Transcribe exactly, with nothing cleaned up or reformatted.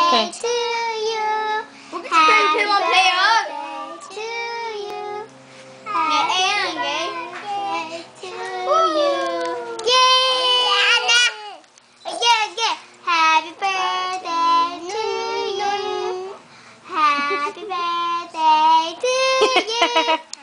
Okay. to you. We'll get to play one player. To you. Happy birthday to you. Yeah, Anna. Yeah, yeah. Happy birthday to you. Happy birthday to you.